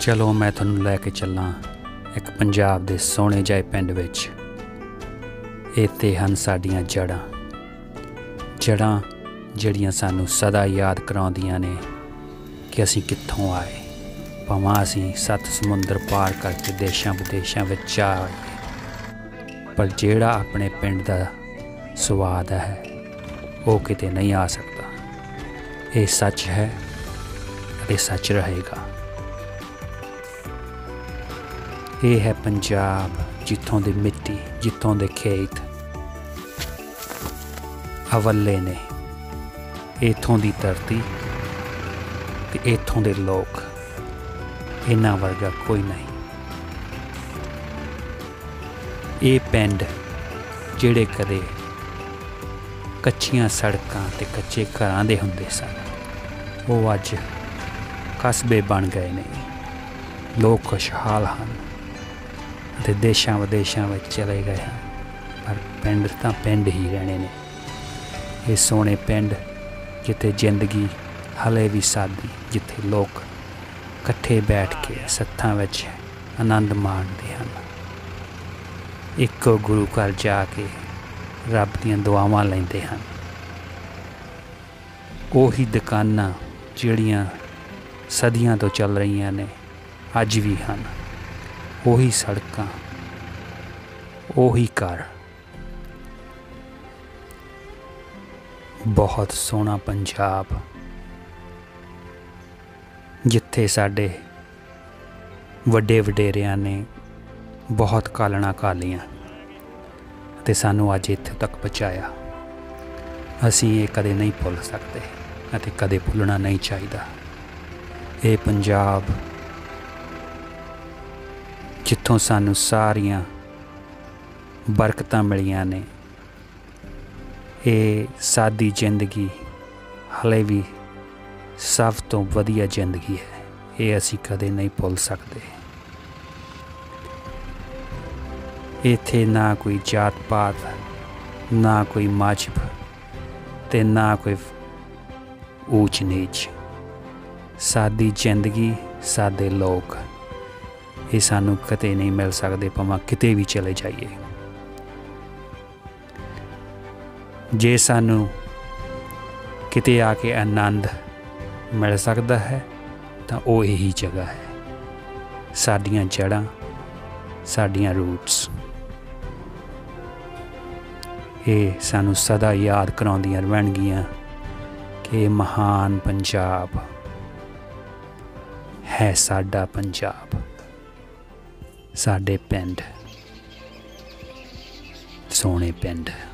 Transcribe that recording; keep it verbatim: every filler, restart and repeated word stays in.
चलो मैं तुहानूं लैके चलां एक पंजाब दे सोहणे जाए पिंड विच। इत्थे हन साडीआं जड़ां जड़ां जिहड़ियां सानूं सदा याद कराउंदियां ने कि असीं कित्थों आए। भावां असीं सत्त समुंदर पार करके देशां विदेशां विच जा आए, पर जिहड़ा अपने पिंड दा स्वाद है वो किते नहीं आ सकता। ये सच है अते सच रहेगा। ये है पंजाब जिथों दी मिट्टी, जिथों दे खेत अवल्ले ने, इथों दी धरती ते इथों दे लोग, इन्हां वर्गा कोई नहीं। ये पिंड जिहड़े कदे कच्चियां सड़कां ते कच्चे घरां दे हुंदे सन, वो अज कस्बे बन गए ने। लोग खुशहाल हैं ते देशां विदेशां विच चले गए हैं, पर पिंड तां पिंड ही रहने ने। ये सोहणे पिंड जिथे जिंदगी हले भी सादी, जिथे लोग कट्ठे बैठ के सत्थां विच आनंद माणदे हैं। इक्को गुरु घर जाके रब दीआं दुआवां लैंदे हैं। ओही दुकानां जिहड़ियां सदियां तो चल रहीआं ने अज भी हैं। ओही सड़कां, ओही घर। बहुत सोहना पंजाब जिथे साडे वड्डे वडेरियां ने बहुत कालना घालियां ते सानू अज इत्थे तक पहुँचाया। असीं ये कदे नहीं भुल सकते अते कदे भुलना नहीं चाहिदा। ये पंजाब जिथों सानू सारियां बरकतां मिलियां ने। ये सादी जिंदगी हले भी सब तो वधिया जिंदगी है, ये असीं कदे नहीं भुल सकते। इत्थे ना कोई जात पात, ना कोई मजहब ते ना कोई ऊच नीच। सादी जिंदगी, सादे लोग, ये सानू कते नहीं मिल सकते, भावें किते भी चले जाइए। जे सानू किते आके आनंद मिल सकता है तो वो यही जगह है, साडियां जड़ां, साडियां रूट्स। ये सानू सदा याद कराउंदियां रहणगियां कि महान पंजाब है साडा पंजाब, साडे पिंड सोहणे पिंड।